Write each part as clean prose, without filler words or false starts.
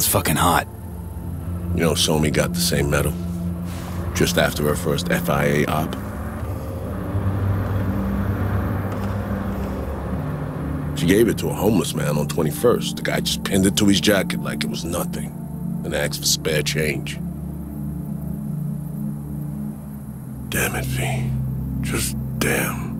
sounds fucking hot. You know, Somi got the same medal. Just after her first FIA op. She gave it to a homeless man on 21st. The guy just pinned it to his jacket like it was nothing, and asked for spare change. Damn it, V. Just damn.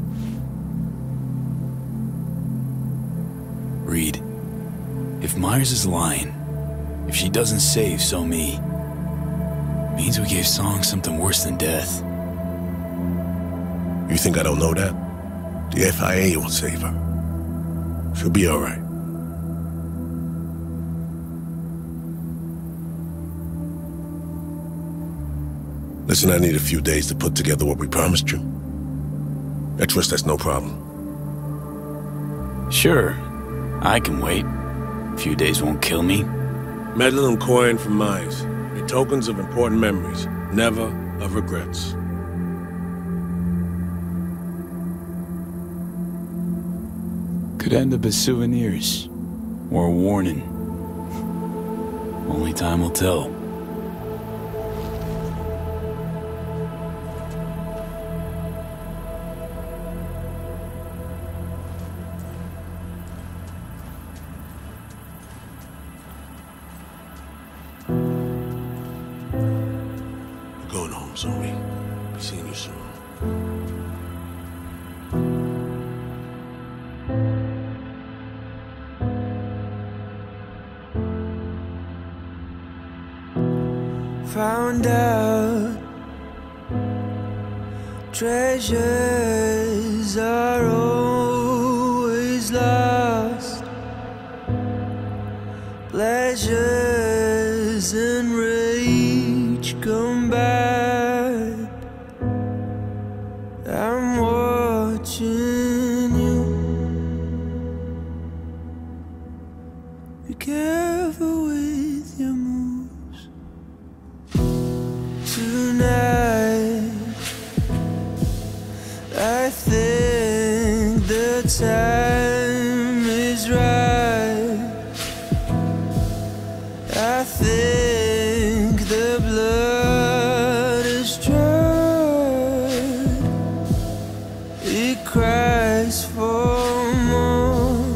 Reed, if Myers is lying, if she doesn't save Somi, means we gave Song something worse than death. You think I don't know that? The FIA will save her. She'll be all right. Listen, I need a few days to put together what we promised you. I trust that's no problem. Sure, I can wait. A few days won't kill me. Medal and coin from Myers. They're tokens of important memories, never of regrets. Could end up as souvenirs, or a warning. Only time will tell. We're going home, Somi. Be seeing you soon. Found out treasures are always lost. Pleasures and rage come back. I'm watching you. Be careful with your moves. Tonight, I think the time is right. I think the blood is dried. It cries for more.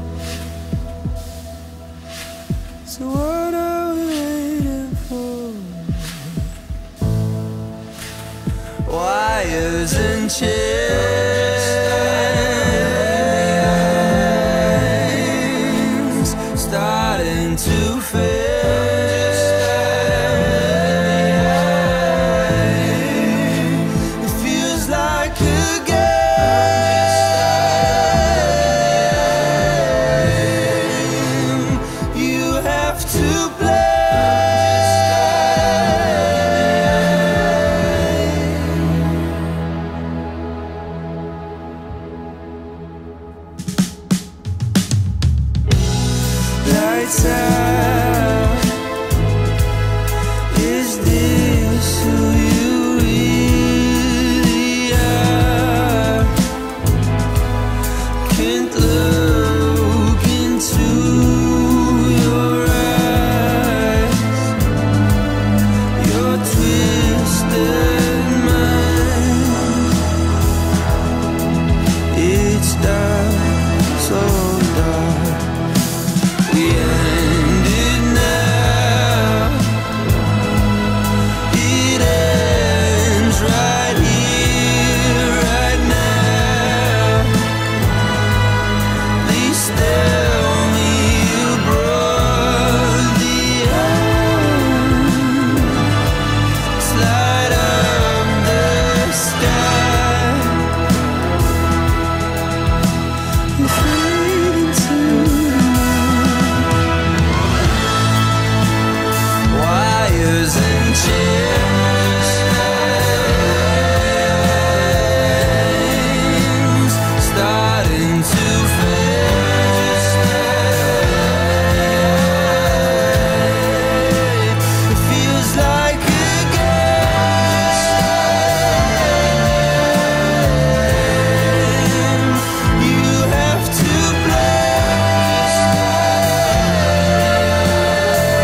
So what are we waiting for? Wires and chains starting to fade. It feels like a game you have to play. Lights out. Is this who you really are? Can't look into your eyes. Your twisted mind. It's dark, so dark. We end it now. It ends right here, right now. Please tell me you brought the end. Slide up the sky. We fade into wires and chains starting to fade. It feels like a game you have to play.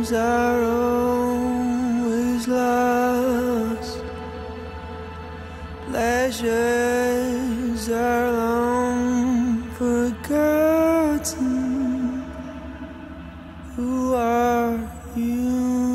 Pleasures are always lost. Pleasures are long forgotten. Who are you?